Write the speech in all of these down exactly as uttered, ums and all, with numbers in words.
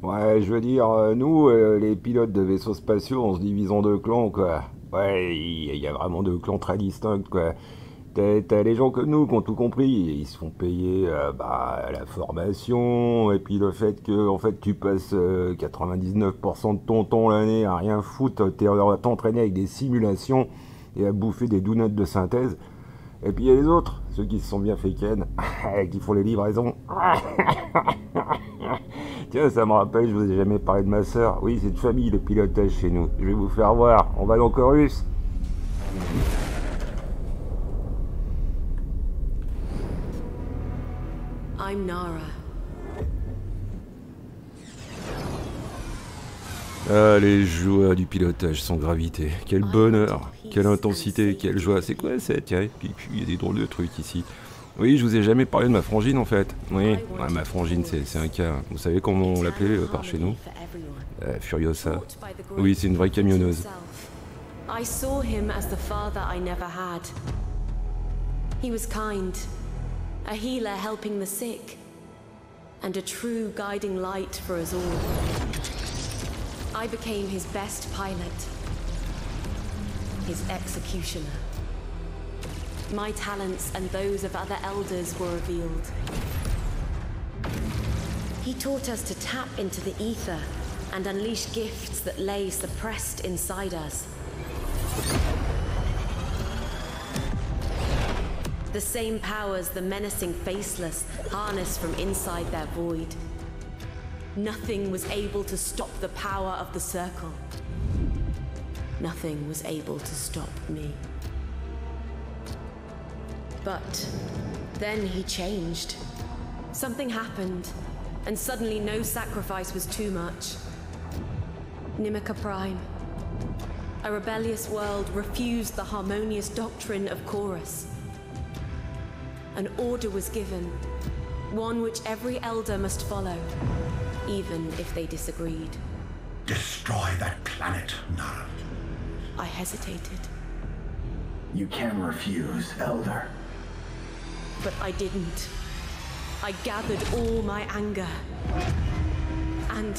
Ouais, je veux dire, euh, nous, euh, les pilotes de vaisseaux spatiaux, on se divise en deux clans, quoi. Ouais, il y, a vraiment deux clans très distincts, quoi. T'as t'as les gens comme nous qui ont tout compris, ils se font payer euh, bah, la formation, et puis le fait que en fait, tu passes euh, quatre-vingt-dix-neuf pour cent de ton temps l'année à rien foutre, t'es à t'entraîner avec des simulations et à bouffer des donuts de synthèse. Et puis il y a les autres, ceux qui se sont bien fait ken, qui font les livraisons. Tiens, ça me rappelle, je vous ai jamais parlé de ma sœur. Oui, c'est de famille le pilotage chez nous. Je vais vous faire voir. On va dans Chorus. I'm Nara. Ah, les joies du pilotage sans gravité. Quel bonheur, quelle intensité, quelle joie. C'est quoi ça, tiens? Puis il y a des drôles de trucs ici. Oui, je vous ai jamais parlé de ma frangine en fait. Oui, ouais, ma frangine c'est un cas. Vous savez comment on l'appelait euh, par chez nous? euh, Furiosa. Oui, c'est une vraie camionneuse. I saw him as the father I never had. He was kind, a healer helping the sick, and a true guiding light for us all. I became his best pilot, his executioner. My talents and those of other elders were revealed. He taught us to tap into the ether and unleash gifts that lay suppressed inside us. The same powers the menacing faceless harness from inside their void. Nothing was able to stop the power of the circle. Nothing was able to stop me. But then he changed. Something happened, and suddenly no sacrifice was too much. Nimica Prime. A rebellious world refused the harmonious doctrine of Chorus. An order was given, one which every elder must follow, even if they disagreed. Destroy that planet, Nara. I hesitated. You can refuse, Elder. But I didn't. I gathered all my anger. And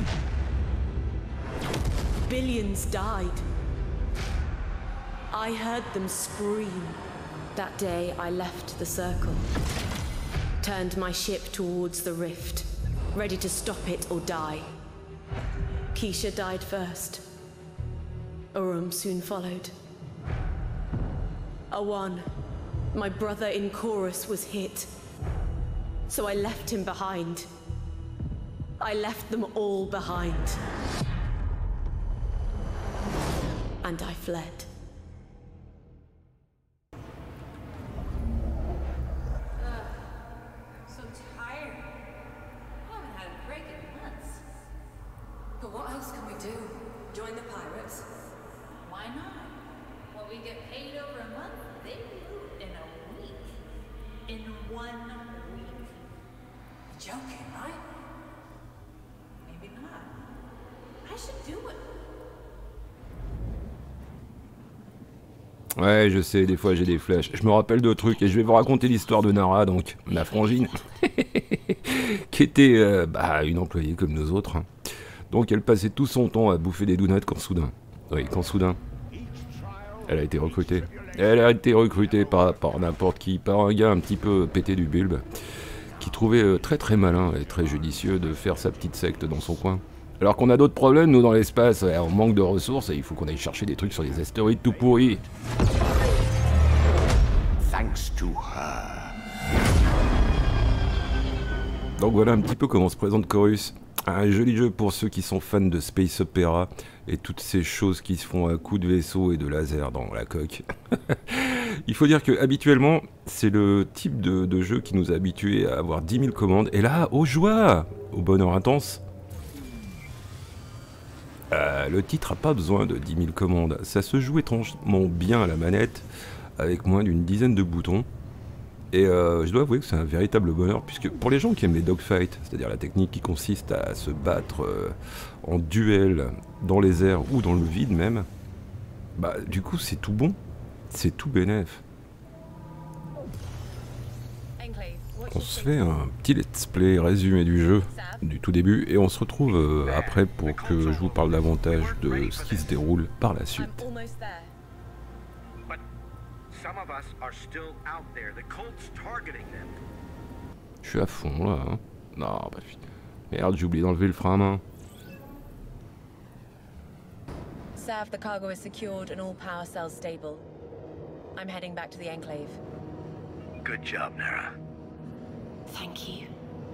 billions died. I heard them scream. That day I left the circle. Turned my ship towards the rift, ready to stop it or die. Keisha died first. Urum soon followed. Awan, my brother in Chorus, was hit. So I left him behind. I left them all behind. And I fled. What else can we do? Join the pirates? Why not? Well, we get paid over a month. They loot in a week. In one week. You're joking, right? Maybe not. I should do it. Ouais, je sais, des fois j'ai des flashs. Je me rappelle de trucs et je vais vous raconter l'histoire de Nara, donc, ma frangine, qui était euh, bah, une employée comme nous autres. Hein. Donc elle passait tout son temps à bouffer des donuts quand soudain, oui, quand soudain, elle a été recrutée. Elle a été recrutée par, par n'importe qui, par un gars un petit peu pété du bulbe, qui trouvait très très malin et très judicieux de faire sa petite secte dans son coin. Alors qu'on a d'autres problèmes, nous, dans l'espace, on manque de ressources et il faut qu'on aille chercher des trucs sur les astéroïdes tout pourris. Thanks to her. Donc voilà un petit peu comment se présente Chorus. Un joli jeu pour ceux qui sont fans de space opéra et toutes ces choses qui se font à coups de vaisseau et de laser dans la coque. Il faut dire que habituellement, c'est le type de, de jeu qui nous a habitués à avoir dix mille commandes. Et là, aux joies, au bonheur intense, euh, le titre n'a pas besoin de dix mille commandes. Ça se joue étrangement bien à la manette, avec moins d'une dizaine de boutons. Et euh, je dois avouer que c'est un véritable bonheur, puisque pour les gens qui aiment les dogfights, c'est-à-dire la technique qui consiste à se battre euh, en duel dans les airs ou dans le vide même, bah du coup c'est tout bon, c'est tout bénef. What's On your se take? fait un petit let's play résumé du jeu, du tout début, et on se retrouve euh, après pour que je vous parle davantage de ce qui se déroule par la I'm suite. almost there. But some of us are still out there. The cult's targeting them. Je suis à fond là. Hein. Non, bah putain. Merde, j'ai oublié d'enlever le frein à main. Sav, the cargo is secured and all power cells stable. I'm heading back to the Enclave. Good job, Nara. Thank you.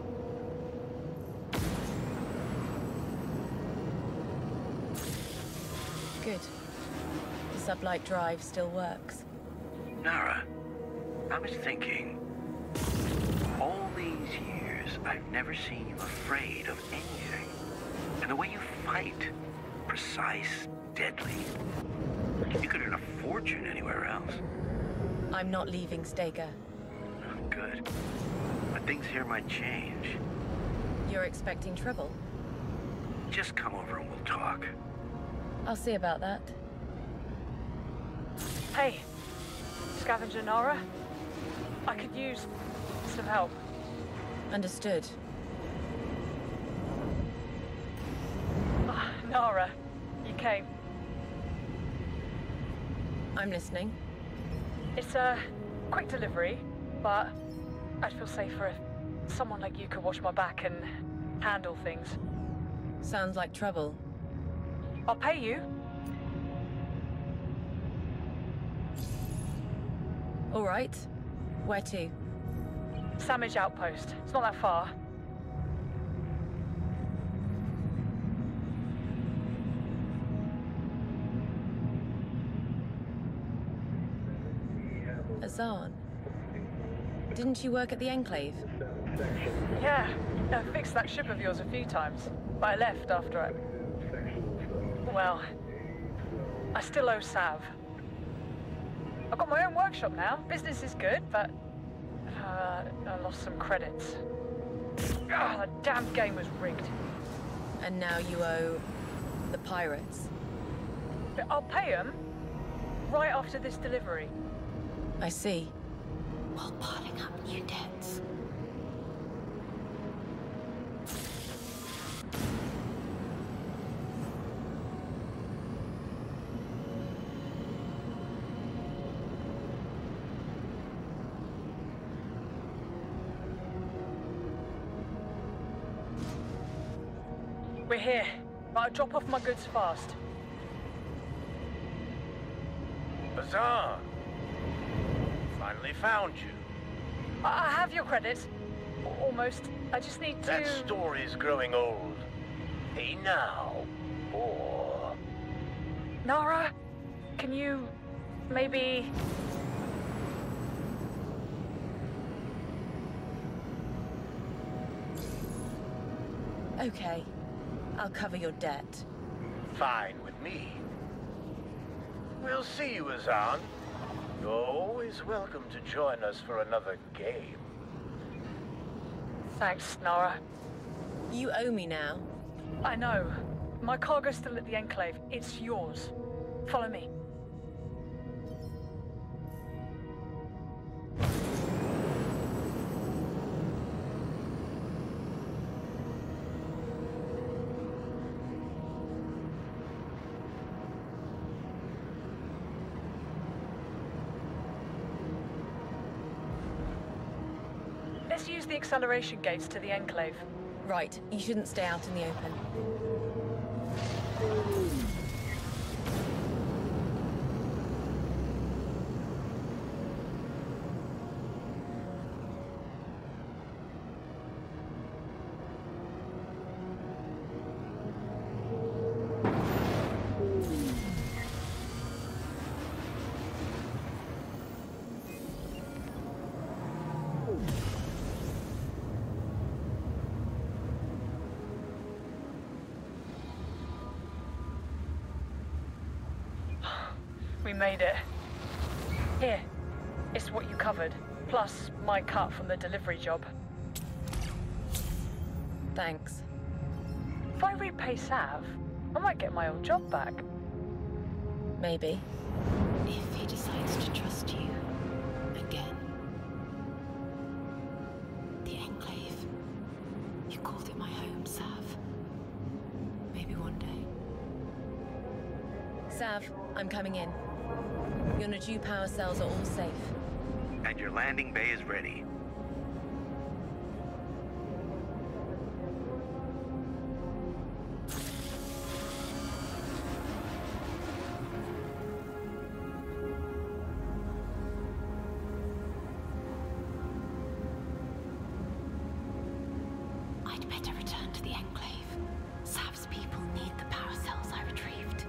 Good. The sublight drive still works. Nara, I was thinking, all these years, I've never seen you afraid of anything. And the way you fight, precise, deadly. You could earn a fortune anywhere else. I'm not leaving Stega. Good. But things here might change. You're expecting trouble? Just come over and we'll talk. I'll see about that. Hey, Scavenger Nara. I could use some help. Understood. Ah, Nara, you came. I'm listening. It's a quick delivery, but I'd feel safer if someone like you could watch my back and handle things. Sounds like trouble. I'll pay you. All right. Where to? Sandwich Outpost. It's not that far. Azan. Didn't you work at the Enclave? Yeah, I fixed that ship of yours a few times, but I left after it. Well, I still owe Sav. I've got my own workshop now. Business is good, but uh, I lost some credits. Ah, that damn game was rigged. And now you owe the pirates. But I'll pay them right after this delivery. I see. While piling up new debts. We're here, but I'll drop off my goods fast. Azan! Finally found you. I, I have your credits. A- Almost. I just need to... That story's growing old. Hey now, or... Nara, can you maybe... Okay. I'll cover your debt. Fine with me. We'll see you, Azan. You're always welcome to join us for another game. Thanks, Nara. You owe me now. I know. My cargo's still at the Enclave. It's yours. Follow me. Let's use the acceleration gates to the Enclave. Right. You shouldn't stay out in the open. We made it. Here. It's what you covered. Plus my cut from the delivery job. Thanks. If I repay Sav, I might get my old job back. Maybe. If he decides to trust you again. Sav, I'm coming in. Your Naju power cells are all safe. And your landing bay is ready. I'd better return to the Enclave. Sav's people need the power cells I retrieved.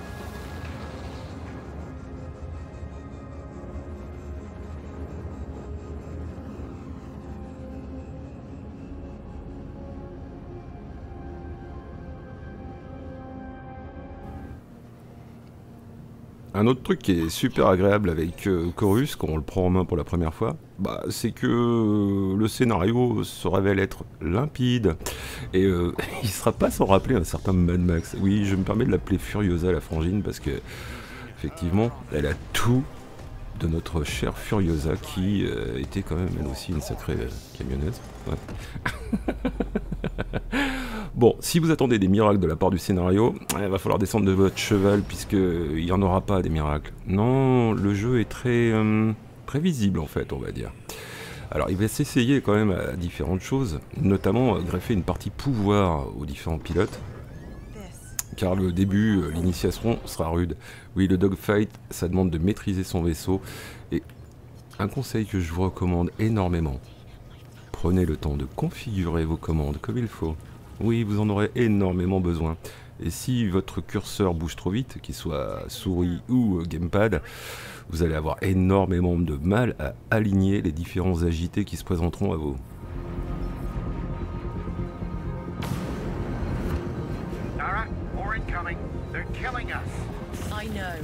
Un autre truc qui est super agréable avec euh, Chorus, quand on le prend en main pour la première fois, bah, c'est que euh, le scénario se révèle être limpide. Et euh, il sera pas sans rappeler un certain Mad Max. Oui, je me permets de l'appeler Furiosa la frangine, parce que, effectivement, elle a tout de notre chère Furiosa, qui euh, était quand même elle aussi une sacrée euh, camionneuse. Ouais. Bon, si vous attendez des miracles de la part du scénario, il va falloir descendre de votre cheval, puisqu'il n'y en aura pas des miracles. Non, le jeu est très euh, prévisible en fait, on va dire. Alors il va s'essayer quand même à différentes choses, notamment euh, greffer une partie pouvoir aux différents pilotes, car le début, euh, l'initiation sera rude. Oui, le dogfight, ça demande de maîtriser son vaisseau, et un conseil que je vous recommande énormément, prenez le temps de configurer vos commandes comme il faut. Oui, vous en aurez énormément besoin. Et si votre curseur bouge trop vite, qu'il soit souris ou euh, gamepad, vous allez avoir énormément de mal à aligner les différents agités qui se présenteront à vous. Nara, more incoming. They're killing us. I know.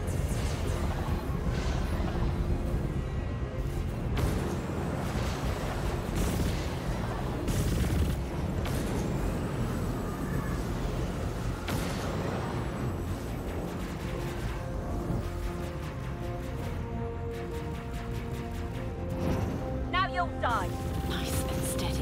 Nice and steady.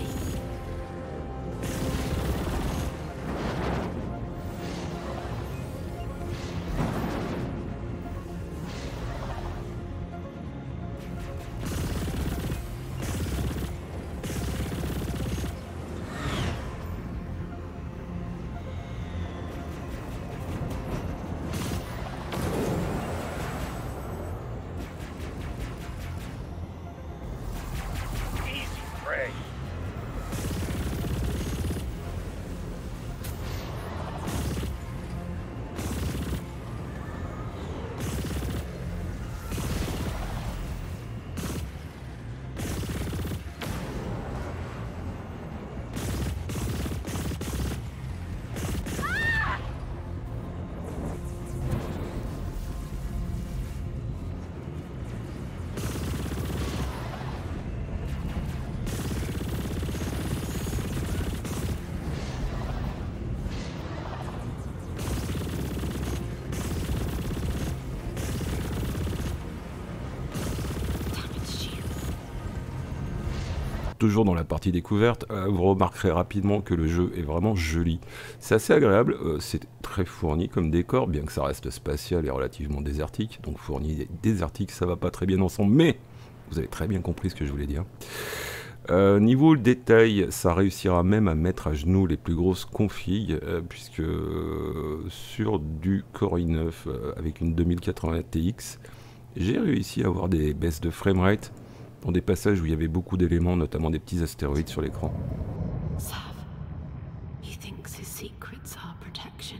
Toujours dans la partie découverte, euh, vous remarquerez rapidement que le jeu est vraiment joli. C'est assez agréable, euh, c'est très fourni comme décor, bien que ça reste spatial et relativement désertique. Donc fourni et désertique, ça va pas très bien ensemble, mais vous avez très bien compris ce que je voulais dire. Euh, niveau détail, ça réussira même à mettre à genoux les plus grosses configs, euh, puisque euh, sur du Core i neuf euh, avec une deux mille quatre-vingts T X, j'ai réussi à avoir des baisses de framerate dans des passages où il y avait beaucoup d'éléments, notamment des petits astéroïdes sur l'écran. Sav, he thinks his secrets are protection.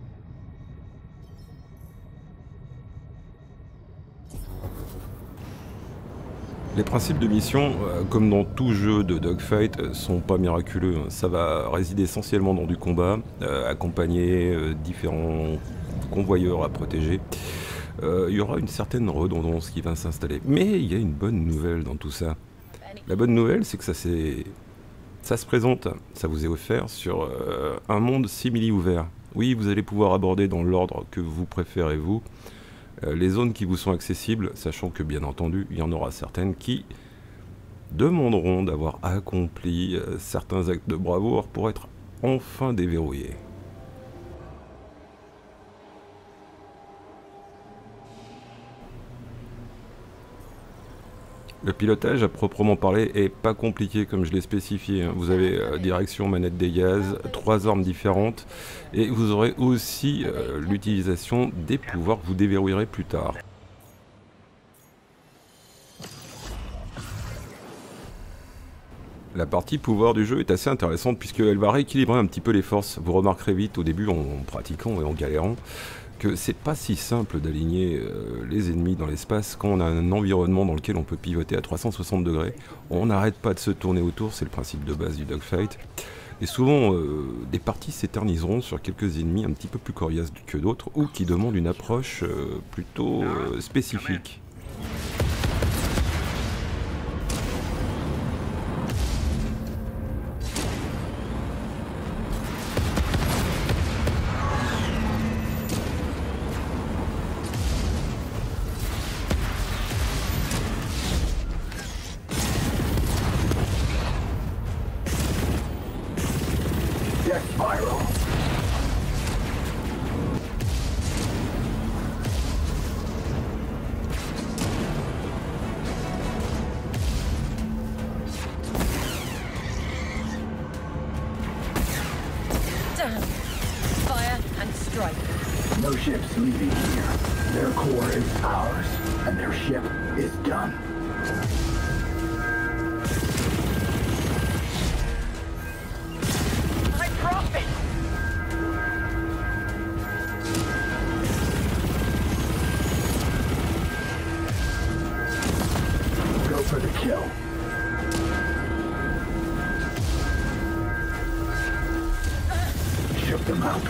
Les principes de mission, euh, comme dans tout jeu de dogfight, euh, sont pas miraculeux. Ça va résider essentiellement dans du combat, euh, accompagner euh, différents convoyeurs à protéger. Euh, il y aura une certaine redondance qui va s'installer. Mais il y a une bonne nouvelle dans tout ça. La bonne nouvelle, c'est que ça, ça se présente, ça vous est offert sur euh, un monde simili-ouvert. Oui, vous allez pouvoir aborder dans l'ordre que vous préférez, vous, euh, les zones qui vous sont accessibles, sachant que, bien entendu, il y en aura certaines qui demanderont d'avoir accompli euh, certains actes de bravoure pour être enfin déverrouillés. Le pilotage à proprement parler est pas compliqué comme je l'ai spécifié. Vous avez euh, direction, manette des gaz, trois armes différentes et vous aurez aussi euh, l'utilisation des pouvoirs que vous déverrouillerez plus tard. La partie pouvoir du jeu est assez intéressante puisqu'elle va rééquilibrer un petit peu les forces. Vous remarquerez vite au début en pratiquant et en galérant que c'est pas si simple d'aligner euh, les ennemis dans l'espace quand on a un environnement dans lequel on peut pivoter à trois cent soixante degrés. On n'arrête pas de se tourner autour, c'est le principe de base du dogfight. Et souvent, euh, des parties s'éterniseront sur quelques ennemis un petit peu plus coriaces que d'autres ou qui demandent une approche euh, plutôt euh, spécifique. No ships leaving here. Their core is ours, and their ship is done. My prophet! Go for the kill. Shook them out.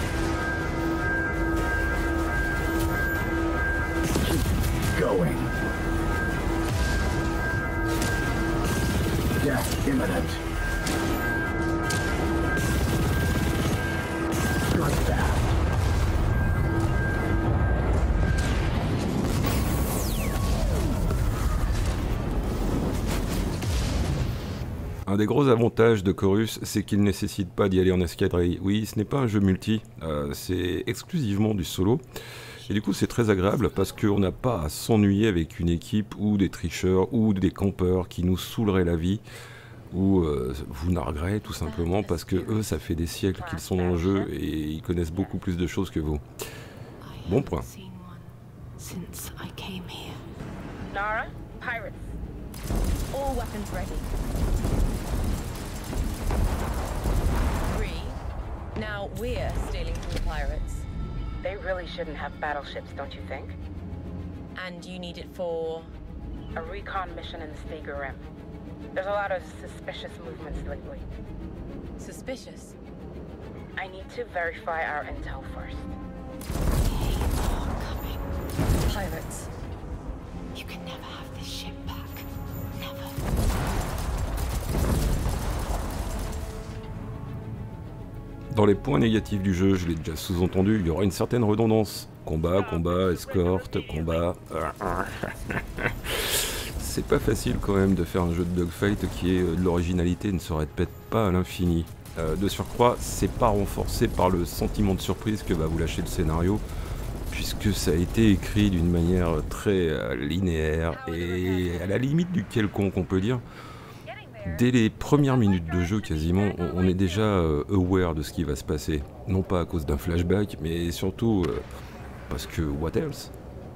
Going. Death imminent. Strike fast. Un des gros avantages de Chorus, c'est qu'il ne nécessite pas d'y aller en escadrille. Oui, ce n'est pas un jeu multi, euh, c'est exclusivement du solo. Et du coup, c'est très agréable parce qu'on n'a pas à s'ennuyer avec une équipe ou des tricheurs ou des campeurs qui nous saouleraient la vie ou euh, vous nargueraient tout simplement parce que eux, ça fait des siècles qu'ils sont dans le jeu et ils connaissent beaucoup plus de choses que vous. Bon point. Nara, pirates. All weapons ready. Three. Now we're stealing from the pirates. They really shouldn't have battleships, don't you think? And you need it for... A recon mission in the Steger Rim. There's a lot of suspicious movements lately. Suspicious? I need to verify our intel first. Pirates. You can never have this ship back. Never. Dans les points négatifs du jeu, je l'ai déjà sous-entendu, il y aura une certaine redondance. Combat, combat, escorte, combat... C'est pas facile quand même de faire un jeu de dogfight qui est de l'originalité et ne se répète pas à l'infini. Euh, de surcroît, c'est pas renforcé par le sentiment de surprise que va vous lâcher le scénario, puisque ça a été écrit d'une manière très euh, linéaire et à la limite du quelconque, on peut dire. Dès les premières minutes de jeu, quasiment, on, on est déjà euh, aware de ce qui va se passer. Non pas à cause d'un flashback, mais surtout euh, parce que what else ?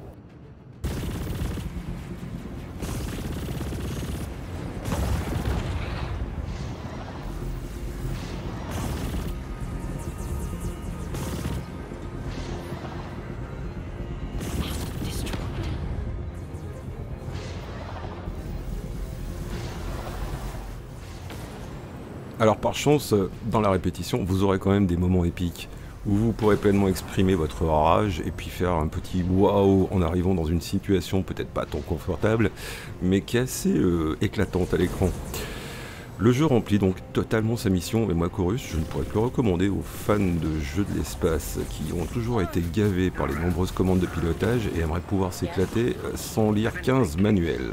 Alors par chance, dans la répétition, vous aurez quand même des moments épiques où vous pourrez pleinement exprimer votre rage et puis faire un petit waouh en arrivant dans une situation peut-être pas tant confortable, mais qui est assez euh, éclatante à l'écran. Le jeu remplit donc totalement sa mission, et moi Chorus, je ne pourrais plus recommander aux fans de jeux de l'espace qui ont toujours été gavés par les nombreuses commandes de pilotage et aimeraient pouvoir s'éclater sans lire quinze manuels.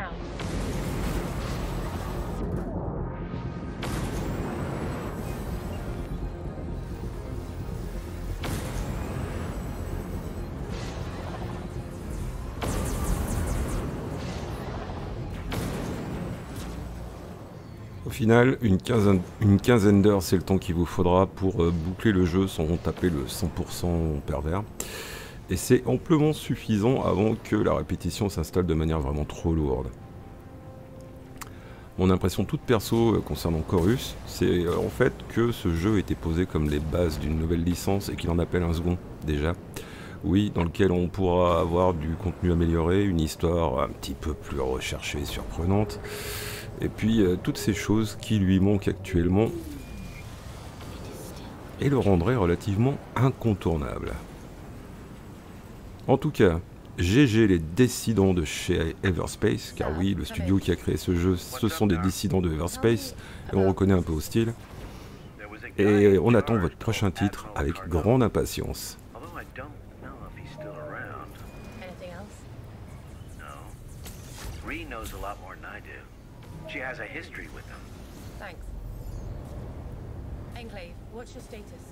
now. Au final, une quinzaine, une quinzaine d'heures, c'est le temps qu'il vous faudra pour euh, boucler le jeu sans taper le cent pour cent pervers. Et c'est amplement suffisant avant que la répétition s'installe de manière vraiment trop lourde. Mon impression toute perso euh, concernant Chorus, c'est euh, en fait que ce jeu était posé comme les bases d'une nouvelle licence et qu'il en appelle un second, déjà. Oui, dans lequel on pourra avoir du contenu amélioré, une histoire un petit peu plus recherchée et surprenante. Et puis euh, toutes ces choses qui lui manquent actuellement et le rendraient relativement incontournable. En tout cas, G G les dissidents de chez Everspace, car oui, le studio qui a créé ce jeu, ce sont des dissidents de Everspace, et on reconnaît un peu au style. Et on attend votre prochain titre avec grande impatience. She has a history with them. Thanks. Enclave, what's your status?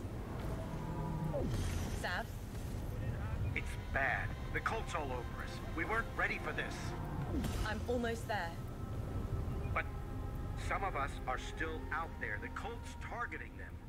Sav? It's bad. The cult's all over us. We weren't ready for this. I'm almost there. But some of us are still out there. The cult's targeting them.